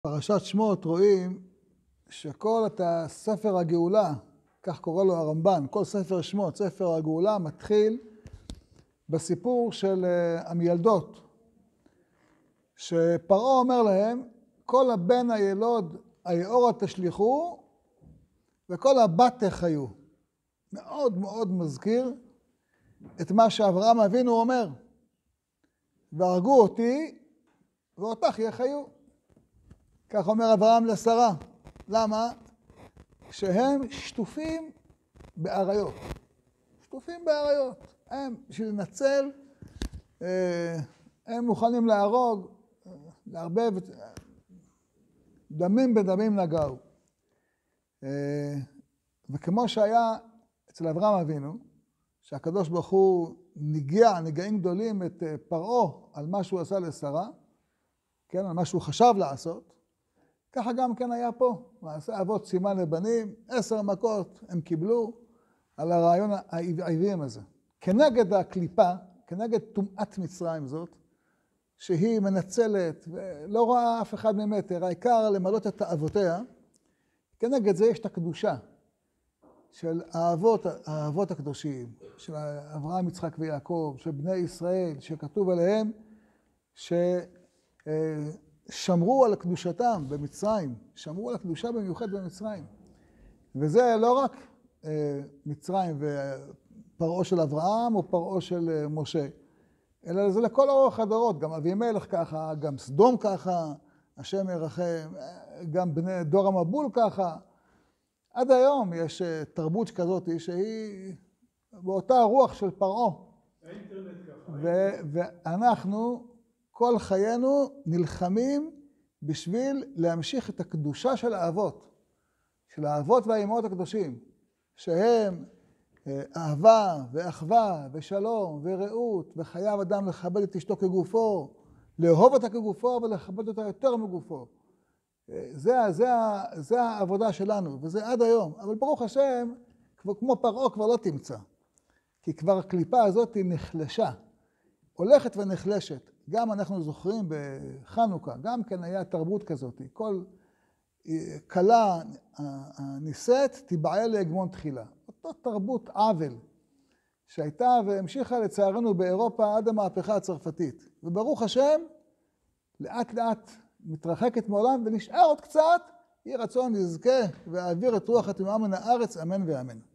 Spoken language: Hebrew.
פרשת שמות רואים שכל ספר הגאולה, כך קורא לו הרמב"ן, כל ספר שמות, ספר הגאולה, מתחיל בסיפור של המילדות. שפרעה אומר להם, כל הבן הילוד היאורה תשליכו, וכל הבת תחיו. מאוד מאוד מזכיר את מה שאברהם אבינו אומר. והרגו אותי, ואותך יחיו. כך אומר אברהם לשרה. למה? שהם שטופים באריות. שטופים באריות. הם, בשביל לנצל, הם מוכנים להרוג, לערבב, דמים בדמים נגעו. וכמו שהיה אצל אברהם אבינו, שהקדוש ברוך הוא ניגע, נגעים גדולים את פרעה על מה שהוא עשה לשרה, כן, על מה שהוא חשב לעשות, ככה גם כן היה פה. מעשה אבות סימן לבנים, 10 מכות הם קיבלו על הרעיון העבריים הזה. כנגד הקליפה, כנגד טומאת מצרים זאת, שהיא מנצלת ולא רואה אף אחד ממטר, העיקר למלות את תאוותיה, כנגד זה יש את הקדושה של האבות הקדושים, של אברהם, יצחק ויעקב, של בני ישראל, שכתוב עליהם ששמרו על קדושתם במצרים, שמרו על הקדושה במיוחד במצרים. וזה לא רק מצרים ופרעה של אברהם או פרעה של משה, אלא זה לכל אורך הדורות, גם אבימלך ככה, גם סדום ככה, השם ירחם, גם בני דור המבול ככה. עד היום יש תרבות כזאת שהיא באותה רוח של פרעה. האינטרנט ככה. ואנחנו כל חיינו נלחמים בשביל להמשיך את הקדושה של האבות והאימהות הקדושים, שהם אהבה ואחווה ושלום ורעות, וחייב אדם לכבד את אשתו כגופו, לאהוב אותה כגופו ולכבד אותה יותר מגופו. זה העבודה שלנו, וזה עד היום. אבל ברוך השם, כמו פרעה כבר לא תמצא. כי כבר הקליפה הזאת היא נחלשה, הולכת ונחלשת. גם אנחנו זוכרים בחנוכה, גם כן היה תרבות כזאת. כל כלה הנישאת תיבעל להגמון תחילה. אותו תרבות עוול שהייתה והמשיכה לצערנו באירופה עד המהפכה הצרפתית. וברוך השם, לאט לאט מתרחקת מעולם ונשאר עוד קצת, יהי רצון נזכה ואעביר את רוח התנועה מן הארץ, אמן ואמן.